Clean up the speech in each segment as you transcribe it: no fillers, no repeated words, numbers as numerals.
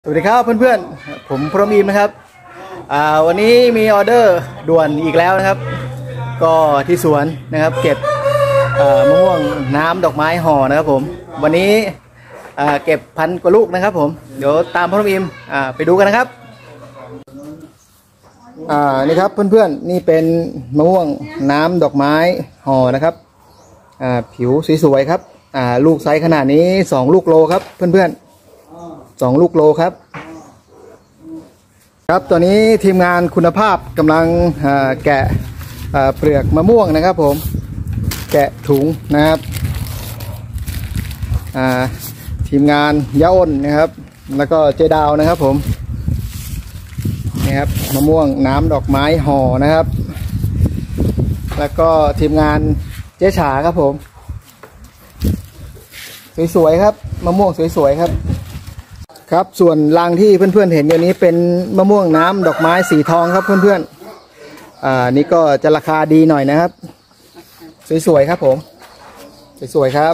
สวัสดีครับเพื่อนๆผมพรหมอิมนะครับวันนี้มีออเดอร์ด่วนอีกแล้วนะครับก็ที่สวนนะครับเก็บมะม่วงน้ำดอกไม้ห่อนะครับผมวันนี้เก็บ1,000 กว่าลูกนะครับผมเดี๋ยวตามพรหมอิมไปดูกันนะครับนี่ครับเพื่อนๆนี่เป็นมะม่วงน้ำดอกไม้ห่อนะครับผิวสวยๆครับลูกไซส์ขนาดนี้2 ลูกโลครับเพื่อนๆ2 ลูกโลครับตอนนี้ทีมงานคุณภาพกำลังแกะเปลือกมะม่วงนะครับผมแกะถุงนะครับทีมงานย่าอ้นนะครับแล้วก็เจดาวนะครับผมนี่ครับมะม่วงน้ำดอกไม้ห่อนะครับแล้วก็ทีมงานเจ๊ฉาครับผมสวยๆครับมะม่วงสวยๆครับส่วนรังที่เพื่อนๆเห็นอยู่นี้เป็นมะม่วงน้ำดอกไม้สีทองครับเพื่อนๆนี่ก็จะราคาดีหน่อยนะครับสวยๆครับผมสวยๆครับ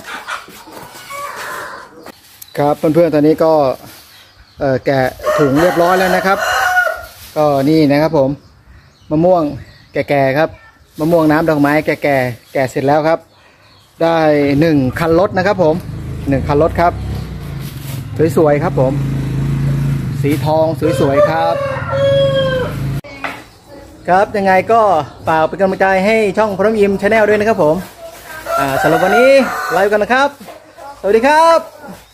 เพื่อนๆตอนนี้ก็แกะถุงเรียบร้อยแล้วนะครับก็นี่นะครับผมมะม่วงแก่ๆครับมะม่วงน้ำดอกไม้แก่ๆแกะเสร็จแล้วครับได้1 คันรถนะครับผม1 คันรถครับสวยๆครับผมสีทองสวยๆครับยังไงก็ฝากเป็นกำลังใจให้ช่องพรหมอิมชาแนลด้วยนะครับผมสำหรับวันนี้ลาไปกันนะครับสวัสดีครับ